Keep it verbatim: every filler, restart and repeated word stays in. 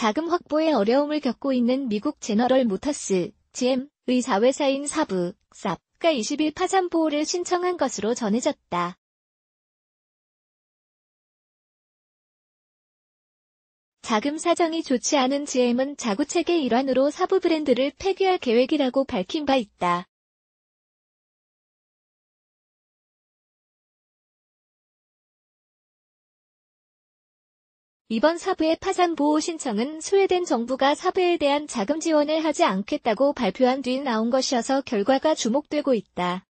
자금 확보에 어려움을 겪고 있는 미국 제너럴 모터스, 지엠의 자회사인 사부, 쌉가 이십 일 파산 보호를 신청한 것으로 전해졌다. 자금 사정이 좋지 않은 지엠은 자구책의 일환으로 사부 브랜드를 폐기할 계획이라고 밝힌 바 있다. 이번 사부의 파산 보호 신청은 스웨덴 정부가 사부에 대한 자금 지원을 하지 않겠다고 발표한 뒤 나온 것이어서 결과가 주목되고 있다.